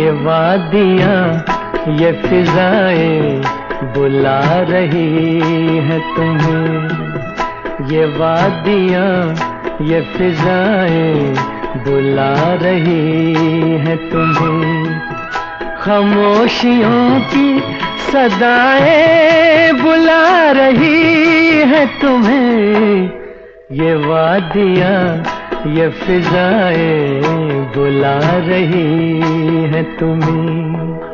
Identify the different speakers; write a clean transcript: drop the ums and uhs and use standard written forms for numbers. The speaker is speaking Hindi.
Speaker 1: ये वादियाँ ये फिजाएं बुला रही है तुम्हें। ये वादियाँ ये फिजाएं बुला रही है तुम्हें। खामोशियों की सदाएं बुला रही है तुम्हें। ये वादियाँ ये फिजाएं बुला रही है तुम्हें।